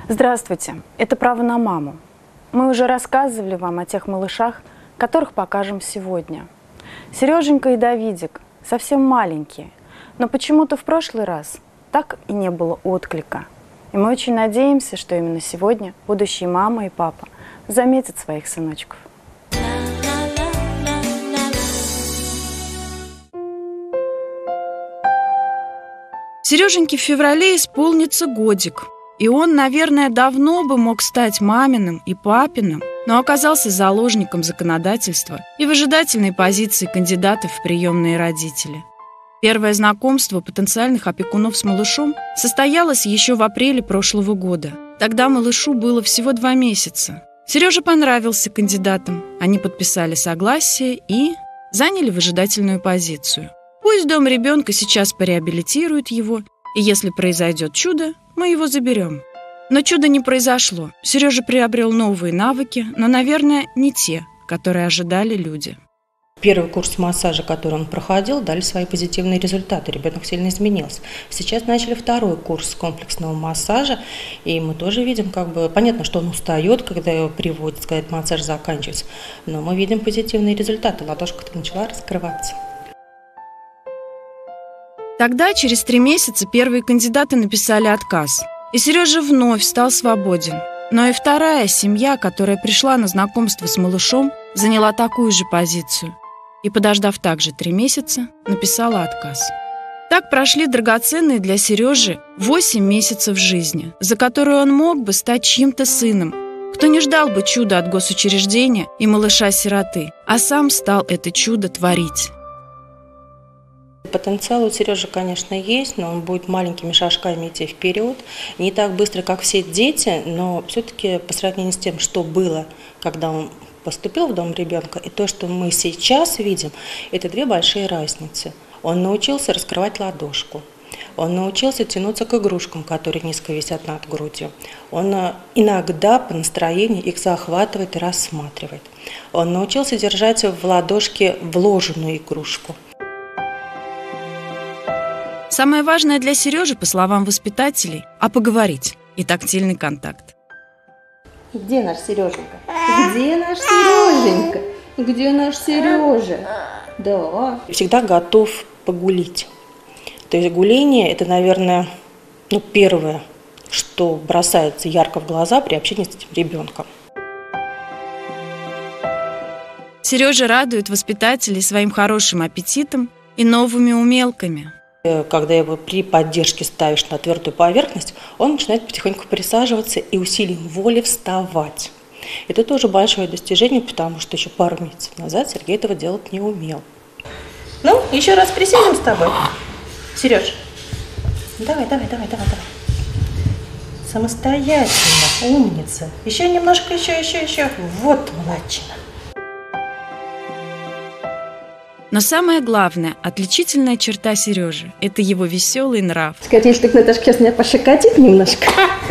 Здравствуйте, это «Право на маму». Мы уже рассказывали вам о тех малышах, которых покажем сегодня. Сереженька и Давидик совсем маленькие, но почему-то в прошлый раз так и не было отклика. И мы очень надеемся, что именно сегодня будущие мама и папа заметят своих сыночков. Сереженьке в феврале исполнится годик. И он, наверное, давно бы мог стать маминым и папиным, но оказался заложником законодательства и выжидательной позиции кандидатов в приемные родители. Первое знакомство потенциальных опекунов с малышом состоялось еще в апреле прошлого года. Тогда малышу было всего 2 месяца. Сережа понравился кандидатам. Они подписали согласие и заняли выжидательную позицию. Пусть дом ребенка сейчас пореабилитирует его, и если произойдет чудо, мы его заберем. Но чуда не произошло. Сережа приобрел новые навыки, но, наверное, не те, которые ожидали люди. Первый курс массажа, который он проходил, дали свои позитивные результаты. Ребенок сильно изменился. Сейчас начали второй курс комплексного массажа, и мы тоже видим, понятно, что он устает, когда его приводят, когда этот массаж заканчивается, но мы видим позитивные результаты. Ладошка-то начала раскрываться. Тогда, через 3 месяца, первые кандидаты написали отказ. И Сережа вновь стал свободен. Но и вторая семья, которая пришла на знакомство с малышом, заняла такую же позицию. И, подождав также 3 месяца, написала отказ. Так прошли драгоценные для Сережи 8 месяцев жизни, за которые он мог бы стать чьим-то сыном, кто не ждал бы чуда от госучреждения и малыша-сироты, а сам стал это чудо творить. Потенциал у Сережи, конечно, есть, но он будет маленькими шажками идти вперед. Не так быстро, как все дети, но все-таки по сравнению с тем, что было, когда он поступил в дом ребенка, и то, что мы сейчас видим, это 2 большие разницы. Он научился раскрывать ладошку. Он научился тянуться к игрушкам, которые низко висят над грудью. Он иногда по настроению их захватывает и рассматривает. Он научился держать в ладошке вложенную игрушку. Самое важное для Сережи, по словам воспитателей, поговорить и тактильный контакт. Где наш Сереженька? Где наш Сереженька? Где наш Сережа? Да. Всегда готов погулить. То есть гуление – это, наверное, первое, что бросается ярко в глаза при общении с этим ребенком. Сережа радует воспитателей своим хорошим аппетитом и новыми умелками. Когда его при поддержке ставишь на твердую поверхность, он начинает потихоньку присаживаться и усилием воли вставать. Это тоже большое достижение, потому что еще пару месяцев назад Сергей этого делать не умел. Ну, еще раз присядем с тобой. Сереж, давай. Самостоятельно, умница. Еще немножко, еще. Вот молодчина. Но самое главное, отличительная черта Сережи – это его веселый нрав. Скажи, что Наташка сейчас меня пошокотит немножко.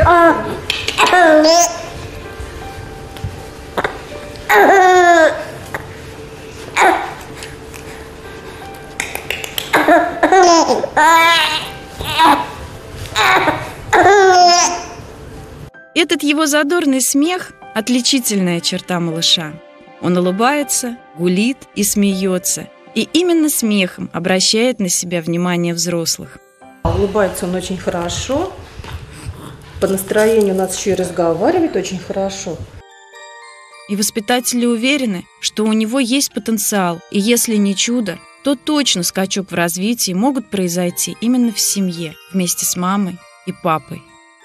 Этот его задорный смех – отличительная черта малыша. Он улыбается, гулит и смеется. И именно смехом обращает на себя внимание взрослых. Улыбается он очень хорошо. По настроению у нас еще и разговаривает очень хорошо. И воспитатели уверены, что у него есть потенциал. И если не чудо, то точно скачок в развитии могут произойти именно в семье, вместе с мамой и папой.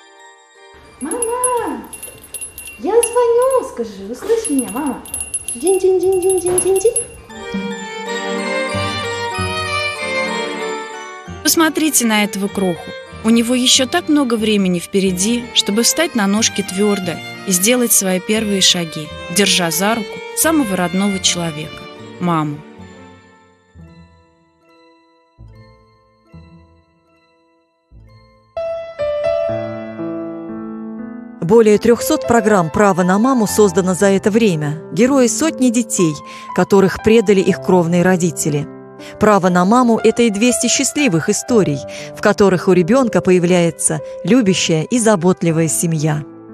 Мама, я звоню, скажи, услышь меня, мама. Динь-динь-динь-динь-динь-динь-динь. Посмотрите на этого кроху. У него еще так много времени впереди, чтобы встать на ножки твердо и сделать свои первые шаги, держа за руку самого родного человека – маму. Более 300 программ «Право на маму» создано за это время. Герои сотни детей, которых предали их кровные родители. «Право на маму» – это и 200 счастливых историй, в которых у ребенка появляется любящая и заботливая семья.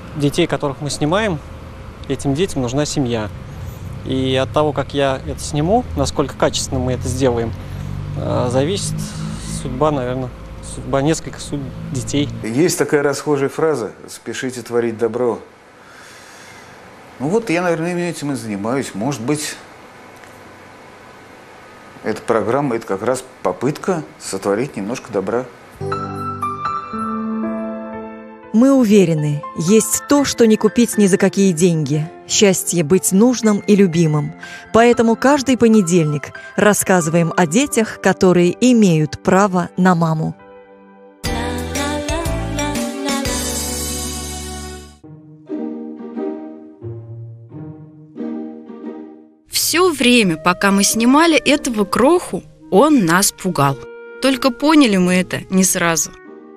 детей, которых мы снимаем, этим детям нужна семья. И от того, как я это сниму, насколько качественно мы это сделаем, зависит судьба, наверное, судьба нескольких детей. Есть такая расхожая фраза: «Спешите творить добро». Ну вот я, наверное, этим и занимаюсь. Может быть, эта программа – это как раз попытка сотворить немножко добра. Мы уверены, есть то, что не купить ни за какие деньги. Счастье быть нужным и любимым. Поэтому каждый понедельник рассказываем о детях, которые имеют право на маму. Все время, пока мы снимали этого кроху, он нас пугал. Только поняли мы это не сразу.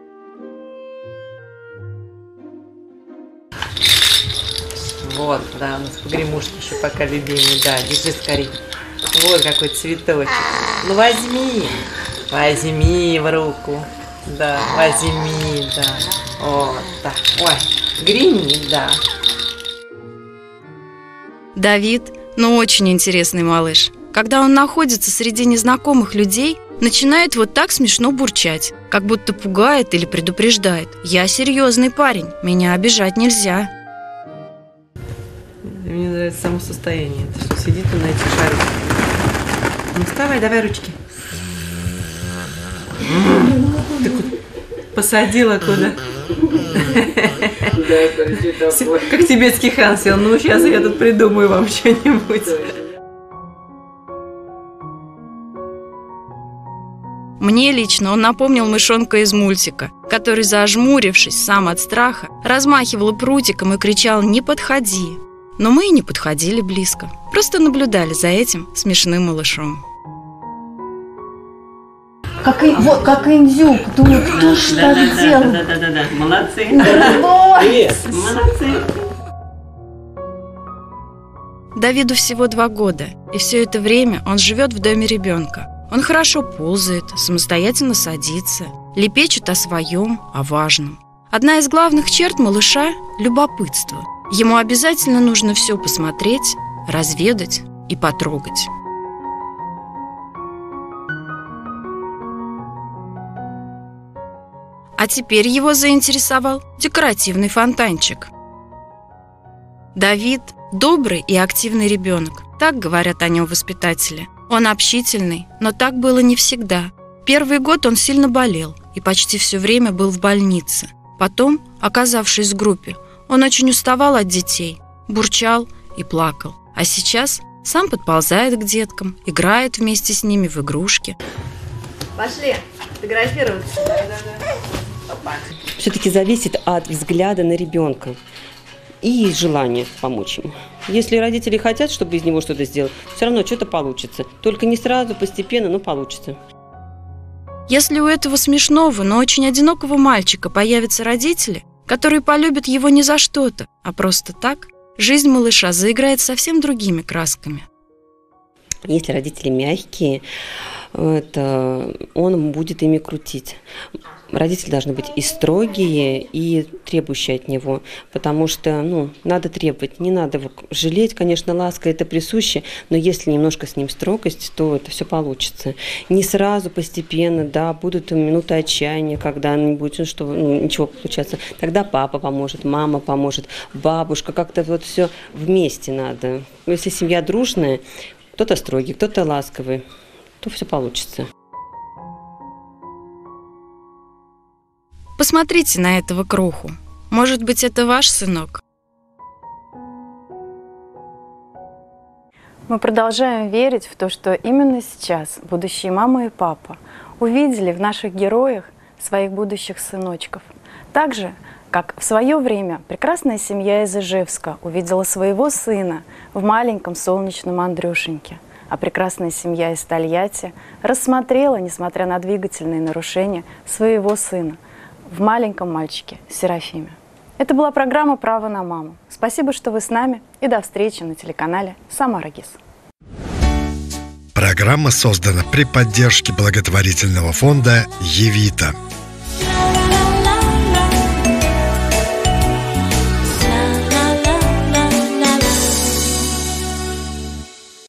Вот, да, у нас погремушки еще пока любимый, да, держи скорее. Вот какой цветочек. Ну возьми в руку, да, возьми, да, вот так, ой, грини, да. Давид, очень интересный малыш. Когда он находится среди незнакомых людей, начинает вот так смешно бурчать, как будто пугает или предупреждает. Я серьезный парень, меня обижать нельзя. Мне нравится само состояние, что сидит он на этих шариках. Ну вставай, давай ручки. Ты посадила куда? Как тибетский хан сел. Ну сейчас я тут придумаю вам что-нибудь. Мне лично он напомнил мышонка из мультика, который, зажмурившись сам от страха, размахивал прутиком и кричал «Не подходи!». Но мы и не подходили близко, просто наблюдали за этим смешным малышом. Как индюк, думаю, кто ж так делал? Да, молодцы. Молодцы. Давиду всего 2 года, и все это время он живет в доме ребенка. Он хорошо ползает, самостоятельно садится, лепечет о своем, о важном. Одна из главных черт малыша – любопытство. Ему обязательно нужно все посмотреть, разведать и потрогать. А теперь его заинтересовал декоративный фонтанчик. Давид – добрый и активный ребенок, так говорят о нем воспитатели. Он общительный, но так было не всегда. Первый год он сильно болел и почти все время был в больнице. Потом, оказавшись в группе, он очень уставал от детей, бурчал и плакал. А сейчас сам подползает к деткам, играет вместе с ними в игрушки. Пошли, фотографироваться. Все-таки зависит от взгляда на ребенка и желания помочь ему. Если родители хотят, чтобы из него что-то сделать, все равно что-то получится. Только не сразу, постепенно, но получится. Если у этого смешного, но очень одинокого мальчика появятся родители, которые полюбят его не за что-то, а просто так, жизнь малыша заиграет совсем другими красками. Если родители мягкие, он будет ими крутить. Родители должны быть и строгие, и требующие от него, потому что, надо требовать, не надо его жалеть, конечно, ласка это присуще, но если немножко с ним строгость, то это все получится. Не сразу, постепенно, да, будут минуты отчаяния, когда не будет ничего получаться. Тогда папа поможет, мама поможет, бабушка, как-то вот все вместе надо. Если семья дружная, кто-то строгий, кто-то ласковый, то все получится. Посмотрите на этого кроху. Может быть, это ваш сынок? Мы продолжаем верить в то, что именно сейчас будущие мама и папа увидели в наших героях своих будущих сыночков. Так же, как в свое время прекрасная семья из Ижевска увидела своего сына в маленьком солнечном Андрюшеньке, а прекрасная семья из Тольятти рассмотрела, несмотря на двигательные нарушения, своего сына в маленьком мальчике Серафиме. Это была программа «Право на маму». Спасибо, что вы с нами, и до встречи на телеканале «Самара ГИС». Программа создана при поддержке благотворительного фонда «Евита».